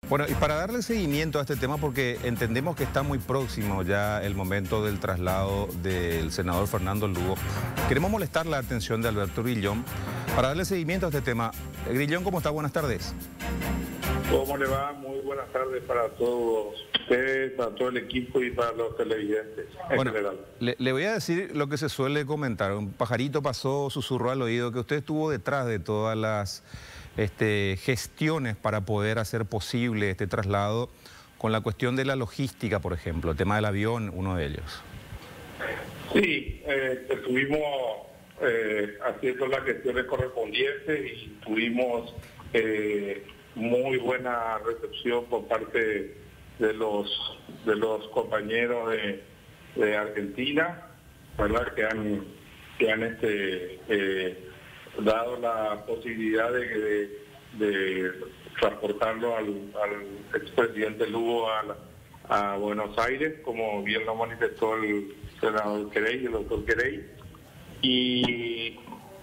Bueno, y para darle seguimiento a este tema, porque entendemos que está muy próximo ya el momento del traslado del senador Fernando Lugo, queremos molestar la atención de Alberto Grillón para darle seguimiento a este tema. Grillón, ¿cómo está? Buenas tardes. ¿Cómo le va? Muy buenas tardes para todos ustedes, para todo el equipo y para los televidentes en general. Le voy a decir lo que se suele comentar. Un pajarito pasó, susurró al oído que usted estuvo detrás de todas las gestiones para poder hacer posible este traslado con la cuestión de la logística, por ejemplo, el tema del avión, uno de ellos. Sí, estuvimos haciendo las gestiones correspondientes y tuvimos muy buena recepción por parte de los compañeros de Argentina, ¿verdad? Que han dado la posibilidad de transportarlo al expresidente Lugo a Buenos Aires, como bien lo manifestó el senador Querey, el doctor Querey. Y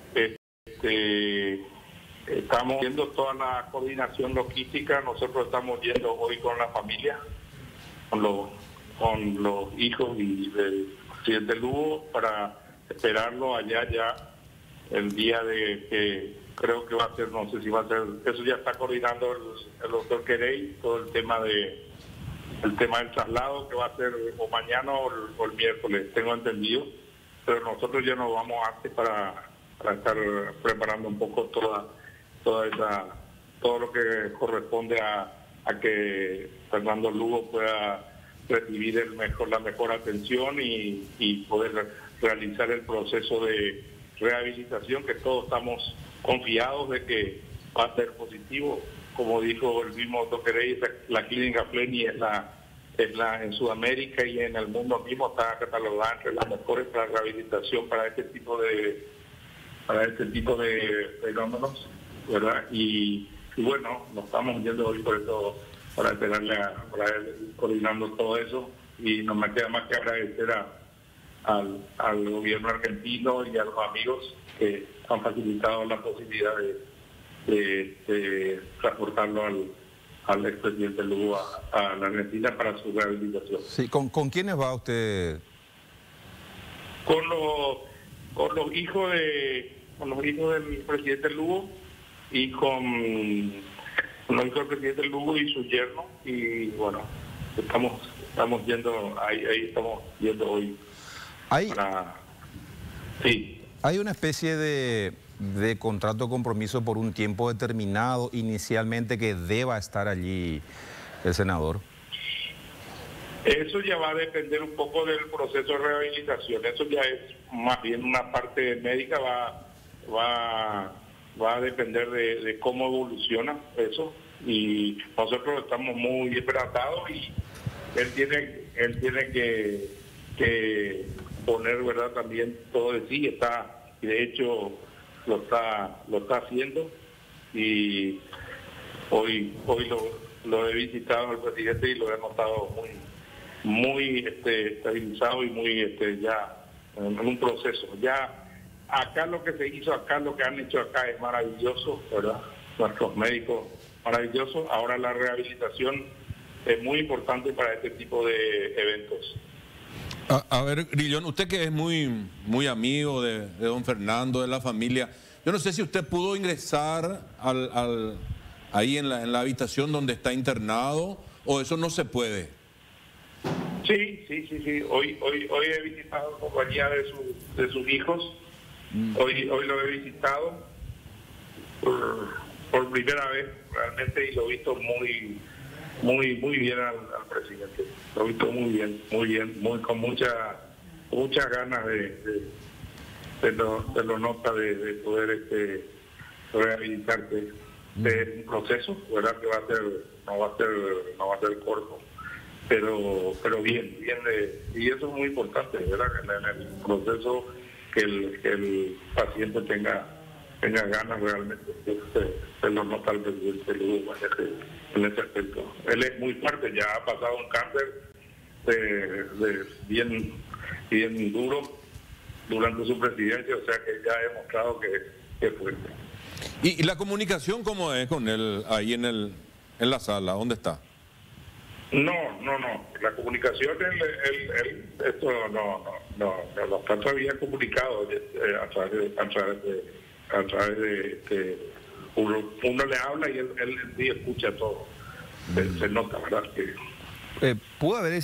estamos viendo toda la coordinación logística. Nosotros estamos yendo hoy con la familia, con los hijos del presidente Lugo, para esperarlo allá ya el día de que creo que va a ser, no sé si va a ser, eso ya está coordinando el doctor Querey, todo el tema del traslado, que va a ser o mañana o el miércoles, tengo entendido, pero nosotros ya nos vamos antes para estar preparando un poco todo lo que corresponde a que Fernando Lugo pueda recibir la mejor atención y poder realizar el proceso de rehabilitación, que todos estamos confiados de que va a ser positivo. Como dijo el mismo doctor Querey, la clínica Fleni es la en Sudamérica y en el mundo mismo está catalogada entre las mejores para rehabilitación para este tipo de fenómenos, ¿verdad? Y bueno, nos estamos yendo hoy por eso para esperarle para ir coordinando todo eso, y no me queda más que agradecer al gobierno argentino y a los amigos que han facilitado la posibilidad de transportarlo al expresidente Lugo a la Argentina para su rehabilitación. Sí, ¿con quiénes va usted? Con los hijos del presidente Lugo y con los hijos del presidente Lugo y su yerno, y bueno, estamos yendo ahí estamos yendo hoy. Sí. ¿Hay una especie de contrato compromiso por un tiempo determinado inicialmente que deba estar allí el senador? Eso ya va a depender un poco del proceso de rehabilitación. Eso ya es más bien una parte médica, va a depender de cómo evoluciona eso. Y nosotros estamos muy esperanzados y él tiene que poner, ¿verdad?, también todo de sí, y de hecho lo está haciendo. Y hoy lo he visitado al presidente y lo he notado muy estabilizado y muy ya en un proceso. Ya acá lo que se hizo acá, lo que han hecho acá es maravilloso, ¿verdad? Nuestros médicos, maravillosos. Ahora la rehabilitación es muy importante para este tipo de eventos. A ver, Grillón, usted que es muy amigo de don Fernando, de la familia, yo no sé si usted pudo ingresar ahí en la habitación donde está internado, o eso no se puede. Sí. Hoy he visitado en compañía de sus hijos. Hoy lo he visitado por primera vez realmente, y lo he visto muy bien al presidente. Lo he visto muy bien, con muchas ganas lo nota de poder rehabilitarse. Es un proceso, ¿verdad?, que no va a ser corto, pero bien, y eso es muy importante, ¿verdad?, en el proceso que el paciente tenga ganas realmente. Se lo nota al presidente Lugo en ese aspecto. Él es muy fuerte, ya ha pasado un cáncer bien duro durante su presidencia, o sea que ya ha demostrado que es fuerte. ¿Y la comunicación cómo es con él ahí en en la sala, ¿dónde está? No. La comunicación, esto no está todavía comunicado a través de uno le habla y él sí escucha todo. Se nota, ¿verdad? Que pudo haber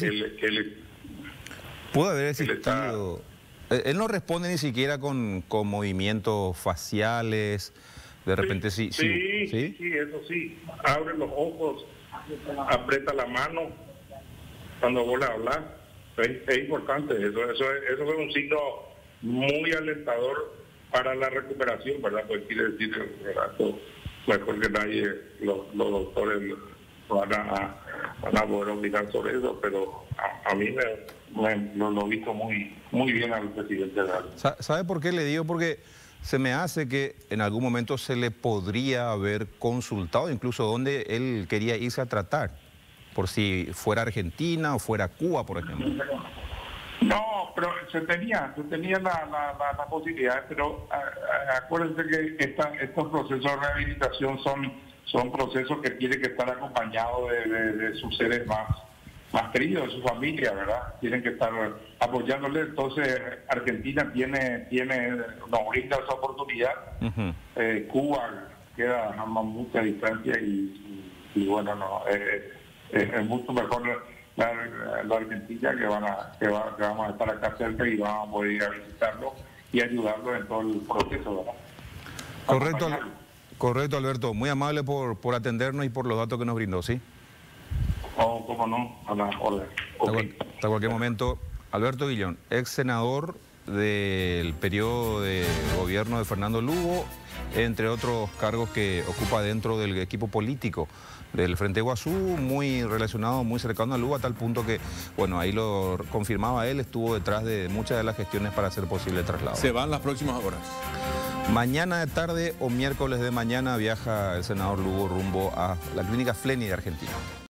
existido. Él no responde ni siquiera con movimientos faciales. De repente sí, eso sí. Abre los ojos, aprieta la mano cuando vos le hablas. Es importante. Eso es un signo muy alentador para la recuperación, ¿verdad? Pues quiere decir, ¿verdad? Mejor que nadie, los doctores van a poder opinar sobre eso, pero a mí lo he visto muy bien al presidente. ¿Sabe por qué le digo? Porque se me hace que en algún momento se le podría haber consultado incluso dónde él quería irse a tratar, por si fuera Argentina o fuera Cuba, por ejemplo. No, pero se tenía la posibilidad, pero acuérdense que estos procesos de rehabilitación son procesos que tienen que estar acompañados de sus seres más queridos, de su familia, ¿verdad? Tienen que estar apoyándole. Entonces Argentina nos brinda esa oportunidad. Cuba queda a mucha distancia y bueno, no, es mucho mejor la Argentina que vamos a estar acá cerca y vamos a poder ir a visitarlo y ayudarlo en todo el proceso, ¿verdad? Correcto, Alberto. Muy amable por atendernos y por los datos que nos brindó, ¿sí? Oh, cómo no, a la orden. Okay. Hasta cualquier momento. Alberto Guillón, ex senador del periodo de gobierno de Fernando Lugo, entre otros cargos que ocupa dentro del equipo político del Frente Guazú, muy relacionado, muy cercano a Lugo, a tal punto que, bueno, ahí lo confirmaba él, estuvo detrás de muchas de las gestiones para hacer posible el traslado. ¿Se van las próximas horas? Mañana de tarde o miércoles de mañana viaja el senador Lugo rumbo a la clínica Fleni de Argentina.